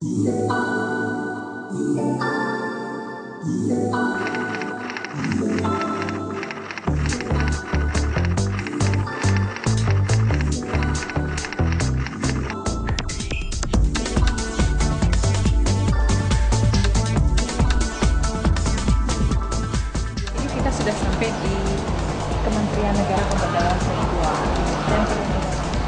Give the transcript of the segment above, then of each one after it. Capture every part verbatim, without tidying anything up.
Kita sudah sampai di Kementerian Negara Pemberdayaan Perempuan dan Perlindungan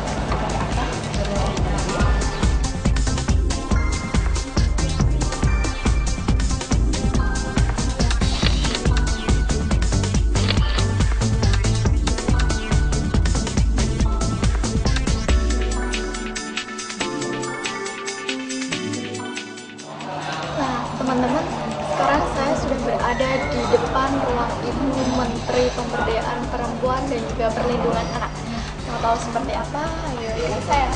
teman-teman, sekarang saya sudah berada di depan ruang Ibu Menteri Pemberdayaan Perempuan dan juga Perlindungan Anak. Mau tahu seperti apa? Ayo ikut saya.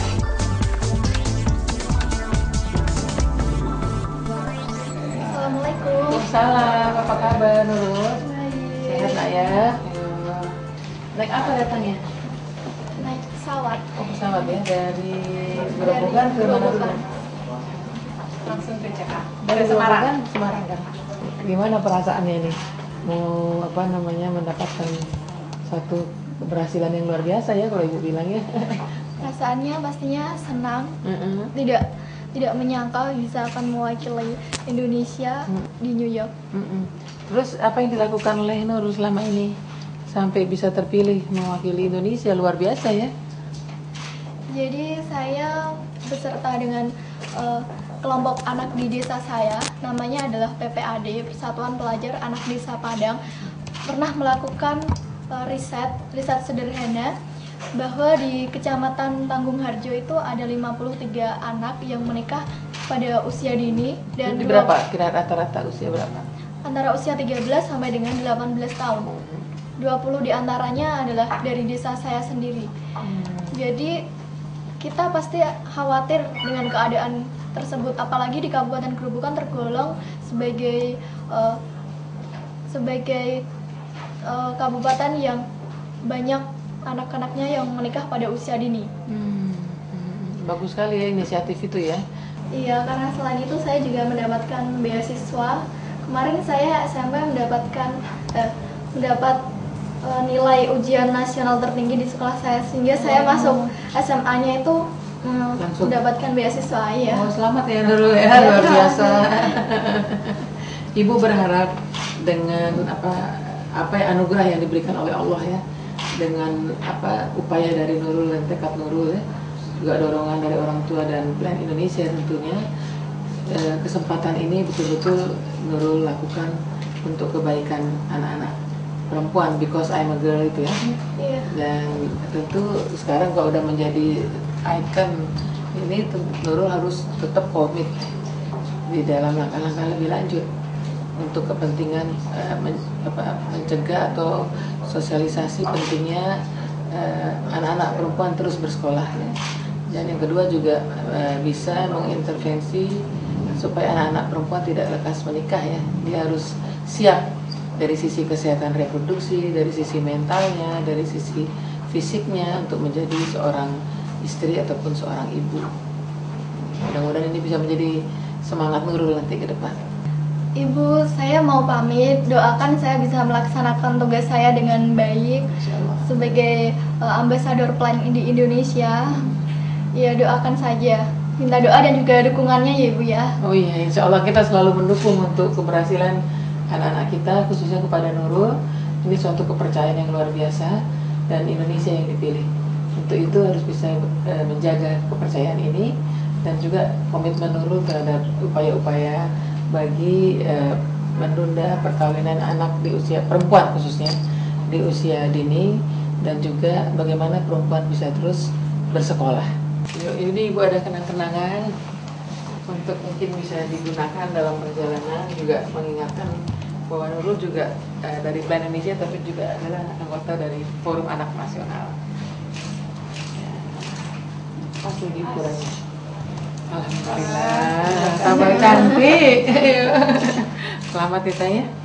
Assalamualaikum. Waalaikumsalam, apa kabar Nurul? Baik. Sehat nak ya? Naik apa datangnya? Naik pesawat. Oh pesawat ya, dari Gerobogan ke mana dulu? langsung ke Jakarta. Dari Semarang. Gerobogan, Semarang kan? Gimana perasaannya ini? Mau apa namanya mendapatkan satu keberhasilan yang luar biasa ya kalau ibu bilang ya? Perasaannya pastinya senang. Mm-mm. Tidak tidak menyangka bisa akan mewakili Indonesia Mm. di New York. Mm-mm. Terus apa yang dilakukan oleh Nurul selama ini sampai bisa terpilih mewakili Indonesia luar biasa ya? Jadi saya beserta dengan uh, kelompok anak di desa saya, namanya adalah P P A D, Persatuan Pelajar Anak Desa Padang, pernah melakukan uh, riset, riset sederhana bahwa di Kecamatan Tanggung Harjo itu ada lima puluh tiga anak yang menikah pada usia dini dan Di dua- berapa? Kira rata-rata usia berapa? antara usia tiga belas sampai dengan delapan belas tahun. dua puluh diantaranya adalah dari desa saya sendiri. Jadi kita pasti khawatir dengan keadaan tersebut, apalagi di Kabupaten Gerobogan tergolong sebagai uh, sebagai uh, kabupaten yang banyak anak-anaknya yang menikah pada usia dini. Hmm, hmm, bagus sekali ya inisiatif itu ya. Iya, karena selain itu saya juga mendapatkan beasiswa. Kemarin saya S M P mendapatkan eh, mendapat eh, nilai ujian nasional tertinggi di sekolah saya, sehingga saya masuk S M A-nya itu mm, Langsung? mendapatkan beasiswa ya. Oh selamat ya Nurul ya, luar biasa. Ibu berharap dengan apa apa yang anugerah yang diberikan oleh Allah ya, dengan apa upaya dari Nurul dan tekad Nurul ya, juga dorongan dari orang tua dan Plan Indonesia tentunya, eh, kesempatan ini betul-betul Nurul lakukan untuk kebaikan anak-anak perempuan, because I'm a girl itu ya. Iya. Dan tentu sekarang kalau udah menjadi icon ini, Nurul harus tetap komit di dalam langkah-langkah lebih lanjut untuk kepentingan uh, men, apa, mencegah atau sosialisasi pentingnya uh, anak-anak perempuan terus bersekolah ya. Dan yang kedua juga uh, bisa mengintervensi supaya anak-anak perempuan tidak lekas menikah ya. Dia harus siap dari sisi kesehatan reproduksi, dari sisi mentalnya, dari sisi fisiknya untuk menjadi seorang istri ataupun seorang ibu. Mudah-mudahan ini bisa menjadi semangat Nurul nanti ke depan. Ibu, saya mau pamit. Doakan saya bisa melaksanakan tugas saya dengan baik sebagai uh, ambasador Plan di Indonesia. Ya, doakan saja. Minta doa dan juga dukungannya ya Ibu ya. Oh iya, insya Allah kita selalu mendukung untuk keberhasilan anak-anak kita, khususnya kepada Nurul. Ini suatu kepercayaan yang luar biasa dan Indonesia yang dipilih. Untuk itu harus bisa uh, menjaga kepercayaan ini dan juga komitmen Nurul terhadap upaya-upaya bagi uh, menunda perkawinan anak di usia perempuan, khususnya di usia dini, dan juga bagaimana perempuan bisa terus bersekolah. Ini Ibu ada kenang-kenangan untuk mungkin bisa digunakan dalam perjalanan, juga mengingatkan bahwa Nurul juga uh, dari Plan Indonesia tapi juga adalah anggota dari Forum Anak Nasional. Ya. Pasti di ukurannya. Alhamdulillah, tambah cantik. Selamat ya Tanya.